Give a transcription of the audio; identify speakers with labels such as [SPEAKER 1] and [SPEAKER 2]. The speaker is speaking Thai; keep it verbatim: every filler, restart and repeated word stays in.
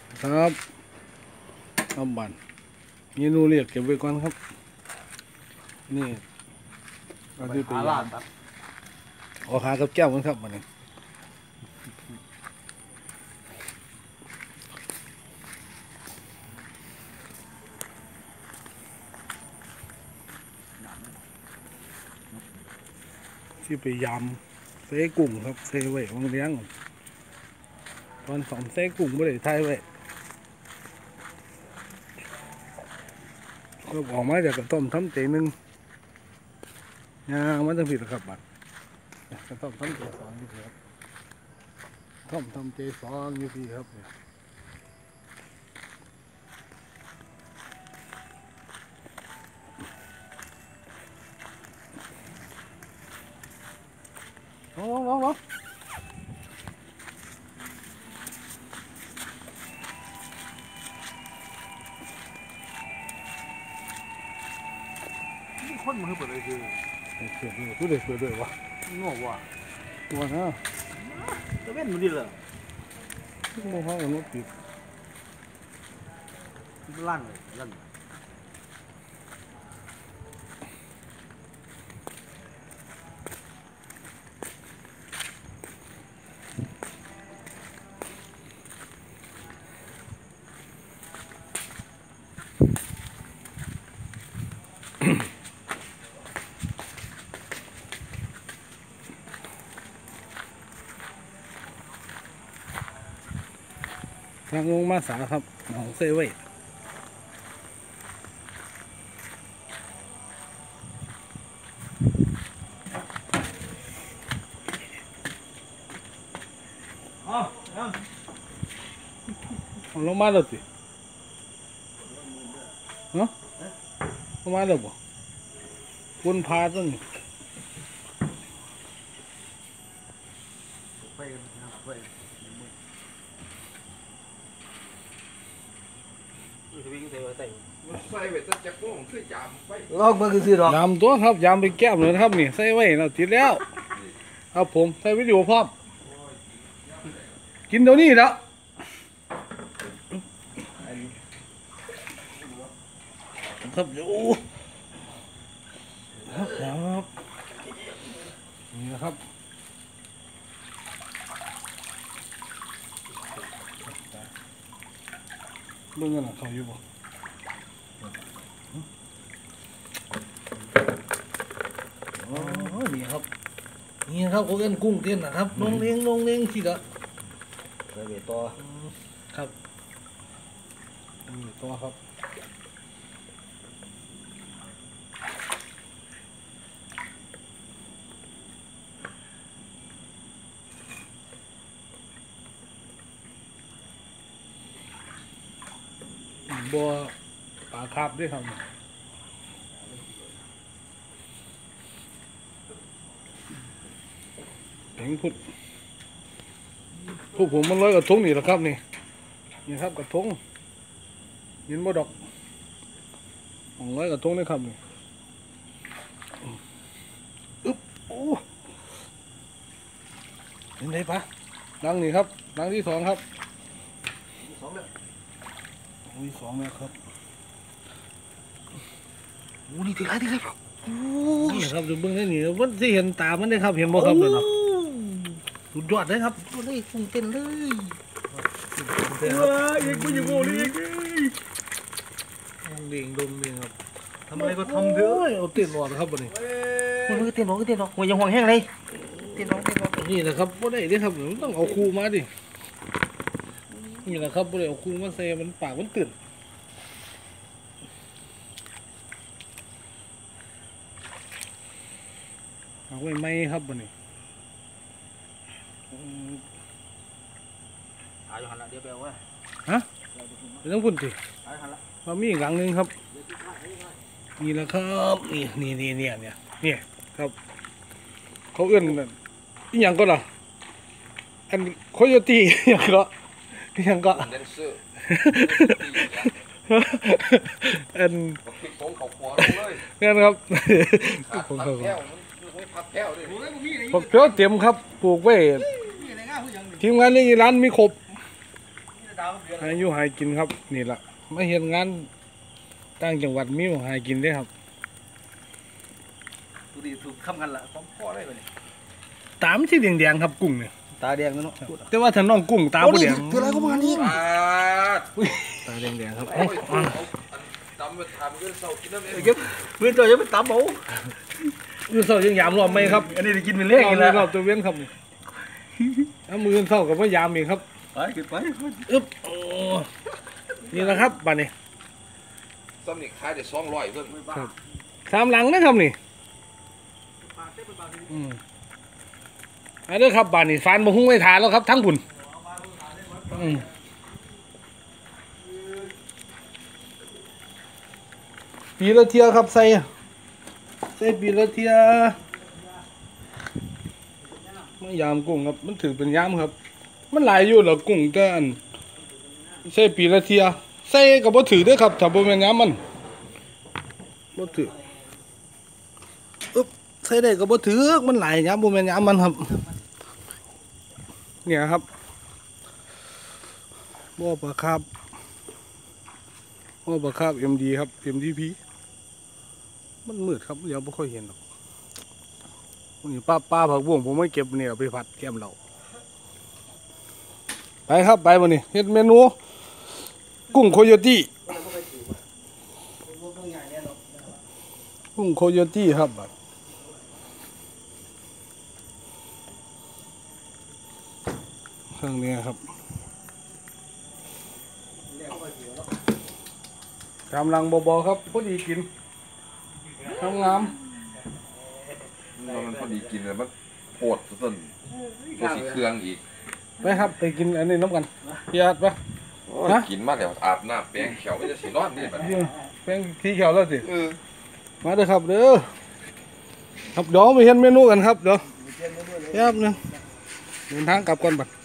[SPEAKER 1] ครับเอาบันเมนูเรียกเก็บไว้ก่อนครับนี่เราที่ไปยามเอาหากับแก้วกันครับมันนี่ที่ไปยามเซกุ้งครับเซไว้วางเลี้ยงตอนสอนเซกุ้งไม่ได้ไทยไว้ก็ออกมาจากกระต้มทำเจนึงยางมันต้องผิดครับบัดกระต้มทำเจสองนี่ครับต้มทำเจสองนี่พี่ครับลองลองลอง
[SPEAKER 2] คนมันคือเปิดเลยคือ
[SPEAKER 1] เขียนด้วยผู้เด็กเขียนด้วยวะ
[SPEAKER 2] งอกว่ะ
[SPEAKER 1] ตัวนะ
[SPEAKER 2] จะเป็นมันดีเลย
[SPEAKER 1] ทุกโมงเขาเอารถติด
[SPEAKER 2] ลั่นเลยลั่น
[SPEAKER 1] ทางลงมาสาครับของเซเว่นลงมาแล้วสิเนาะลงมาแล้วบ่คนพาต้น
[SPEAKER 2] ไปไปลอกมาคือสิหรอย
[SPEAKER 1] ำตัวครับยำไปแก้มเลยครับนี่ใส่ไว้เราติดแล้วครับผมใส่วิดีโอพร้อมกินเดี๋ยวนี้แล้วครับโอ้ครับนี่นะครับเบิ่งกันหน่อยเขาอยู่บ่อ๋อนี่ครับนี่ครับเขาเล่นกุ้งเต้นนะครับลงเลี้ยงลงเลี้ยงสิละ
[SPEAKER 2] ใส่เบตตัว
[SPEAKER 1] ครับนี่ตัวครับบัวปลาคาบด้วยครับแข็งพุดพวกผมมันร้อยกระทงนี่แหละครับนี่นี่ครับกระทงยินบ่ดอกของร้อยกระทงนี่ครับนี่อึ๊บโอ้เห็นไหมปะดังนี่ครับดังที่สองครับ
[SPEAKER 2] สองเลย
[SPEAKER 1] มีสองแล้วครับ
[SPEAKER 2] โอ้นี่ถืออะไรถืออะไรโอ้
[SPEAKER 1] นี่ครับดูเบื้องนี้นี่มันที่เห็นตามันได้ครับเห็นบ่ครับเนาะสุดยอดเลยครับ
[SPEAKER 2] ตัวนี้คงเต้นเลย
[SPEAKER 1] เฮ้ยยังไม่ยังโง่เลยยังเลี้ยงดมเลี้ยงครับทำอะไรก็ทำเถอะเอาเต้นหลอดครับวันนี้
[SPEAKER 2] มันก็เต้นหลอดก็เต้นหลอดหัวยังห่วงแห้งเลยเต้นหลอดเต้นหลอด
[SPEAKER 1] นี่นะครับบ่ได้เด้ครับต้องเอาคูมาดินี่แหละครับบ่ได้เอาคูมาใส่มันปากมันตื่นเอาไว้ไหมครับวันนี้
[SPEAKER 2] หาอยู่หันละเดี๋ยวไปเอาไว้
[SPEAKER 1] ฮะไม่ต้องพูดสิมามีอีกหลังนึงครับนี่แหละครับนี่นี่นี่เนี่ยเนี่ยเนี่ยครับเขาเอื้อนอีหยังก็ล่ะอันโคโยตี้อย่างก็อย่างก็อัน
[SPEAKER 3] ผมเขาขวาเลย
[SPEAKER 1] นั่นครับผมเขาผมเพี้ยวเต็มครับปลูกไว้ทีมงานนี่ร้านมีครบหาอยู่หากินครับนี่ล่ะมาเฮ็ดงานต่างจังหวัดมีหากินได้ครับ
[SPEAKER 2] ดูดิถูกค้ำกันละของพ่อได้เลย
[SPEAKER 1] ตามที่แดงๆครับกุ้งเนี่ย
[SPEAKER 2] ตาแดงเนาะ
[SPEAKER 1] แต่ว่าถ้าน้องกุ้งตาบ่แดง
[SPEAKER 2] เท่าไรก็มานี่
[SPEAKER 3] ปาด
[SPEAKER 1] ตาแดงๆครับ
[SPEAKER 3] โอ้ยเอาตำมาทำก็เศร้ากินน้ำเอง
[SPEAKER 2] เก็บเพื่อนตัวยังไม่ตำเอา
[SPEAKER 1] มื้อเช้ายังยามรอบไหมครับ
[SPEAKER 2] อันนี้ได้กินเป็นเลข
[SPEAKER 1] รอบ
[SPEAKER 2] แล้
[SPEAKER 1] นี้รอบตัวเว้นครับเอามื้อเช้าก็บ่ยามอีกครับ
[SPEAKER 2] ไปขึ้นไป
[SPEAKER 1] อึ๊บโอ้นี่แหละครับบัดนี้
[SPEAKER 3] ซ้ำนี่ขายได้สองร้อยเพิ่น
[SPEAKER 1] สามหลังนะครับนี่อืมอันนี้ครับบัดนี้ฟานบ่หุ้งไว้ทานแล้วครับทั้งบุญอืมปีละเที่ยครับใส่ใส่ปีละเที่ยมายามกุ้งครับมันถือเป็นยามครับ มันหลายอยู่เหรอกุ้งแต่อันใส่ปีละเที่ยใส่ก็บ่ถือเด้อครับถ้าบ่แม่นยามมันบ่ถืออึ๊บใส่ได้ก็บ่ถือมันหลายยามบ่แม่นยามมันครับเนี่ยครับบ่ปลาครับบ่ปลาครับ เอ็ม ดี ครับ เอ็ม ดี พี มันมืดครับเดี๋ยวไม่ค่อยเห็นหรอกนี่ป้าป้าผักบุ้งผมไม่เก็บเนี่ยเอาไปผัดแกมเราไปครับไปวันนี้เฮ็ดเมนูกุ้งโคโยตี้กุ้งโคโยตี้ครับเครื่องนี้ครับกำลังบอๆครับพอดีกินทำงาม
[SPEAKER 3] มันพอดีกินเลยมันโหดสุดๆตัวสีเครื่องอีก
[SPEAKER 1] ไปครับไปกินอันนี้น้ำกันพี่อาร์ตไป
[SPEAKER 3] โอ้ยกินมาแล้วอาบน้ำแปรงเขียวไม่จะสีร้อนนี่แบบ
[SPEAKER 1] นี่แป้งที่เขียวแล้วสิ
[SPEAKER 3] เออ
[SPEAKER 1] มาเด้อครับเด้อครับเดี๋ยวไปเห็นเมนูกันครับเดี๋ยวแป๊บนึงเดินทางกลับก่อนบัด